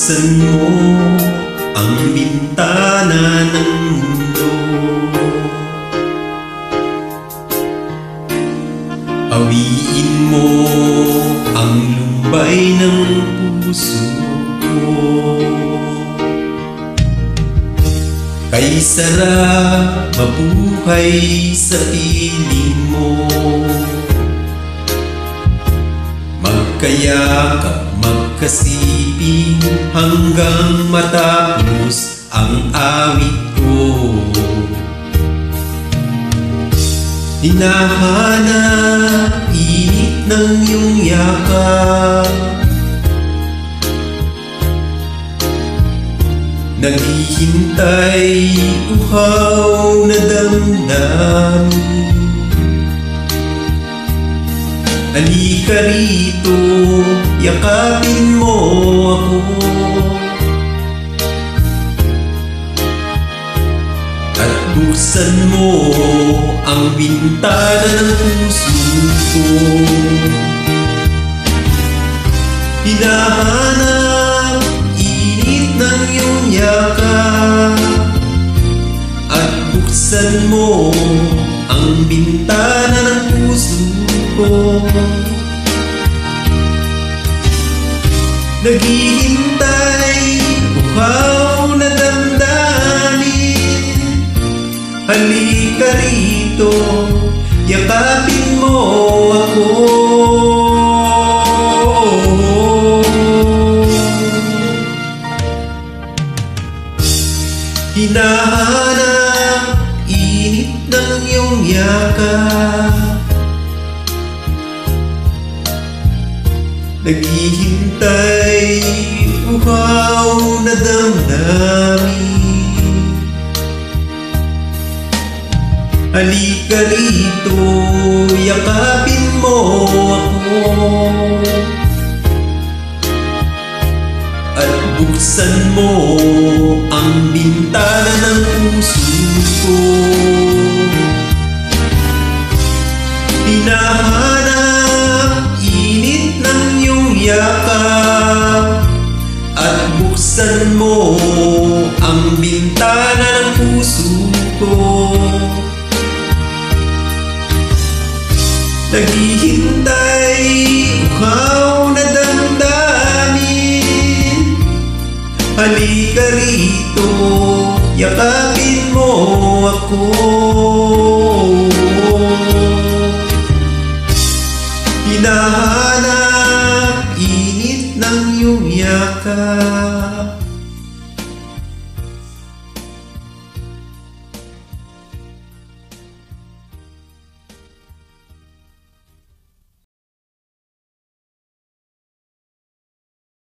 Buksan mo ang bintana ng mundo, awiin mo ang lumbay ng puso ko. Kay sarap mabuhay sa piling mo, magkayakap, magkasiping hanggang matapos ang awit ko. Hinahanap init ng iyong yakap, naghihintay uhaw na damdamin. Halika rito, yakapin mo ako, at buksan mo ang bintana ng puso ko. Hinahanap init ng iyong yakap, at buksan mo ang bintana ng puso ko. Naghihintay uhaw na damdamin, halika rito, yakapin mo ako. Hinahanap init ng iyong yakap, naghihintay uhaw na damdamin. Halika rito, yakapin mo ako, at buksan mo ang bintana ng puso ko. Hinahanap init ng iyong yakap, at buksan mo ang bintana ng puso ko. Naghihintay uhaw na damdamin, halika rito, yakapin mo ako. Hinahanap init ng iyong yakap,